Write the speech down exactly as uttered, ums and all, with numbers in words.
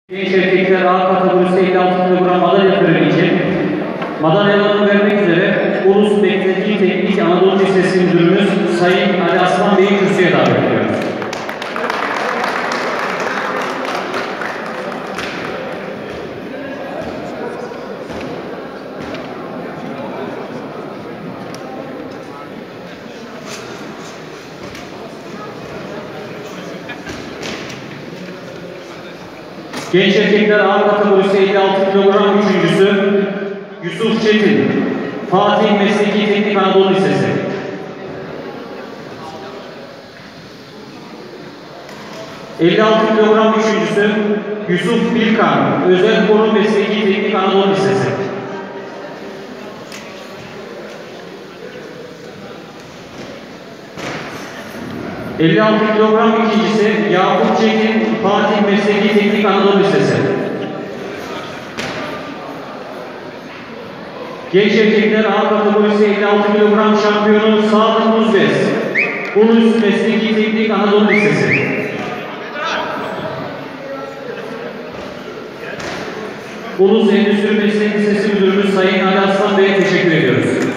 Genç erkekler A kategorisi elli altı kilogram madalya töreni için madalyalarını vermek üzere Ulus Beklediği Teknik Anadolu Lisesi Müdürümüz Sayın Ali Aslan Bey'i kürsüye davet ediyoruz. Genç erkekler A kategorisi elli altı kilogram üçüncüsü Yusuf Çetin, Fatih Mesleki Teknik Anadolu Lisesi. elli altı kilogram üçüncüsü Yusuf Bilkan, Özel Korum Mesleki Teknik Anadolu Lisesi. elli altı kilogram ikincisi Yakup Çetin, Fatih Mesleki Teknik Anadolu Lisesi. Genç erkekler A kategorisi elli altı kilogram şampiyonu Sadık Uzbez, Ulus Mesleki Teknik Anadolu Lisesi. Ulus Endüstri Meslek Lisesi Müdürümüz Sayın Ali Aslan Bey'e teşekkür ediyoruz.